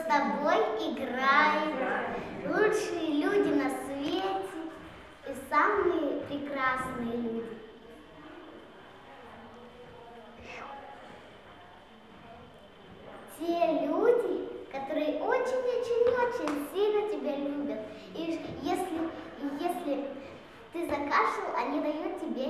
тобой играют лучшие люди на свете и самые прекрасные люди. Те люди, которые очень-очень-очень сильно тебя любят. И если ты закашлял, они дают тебе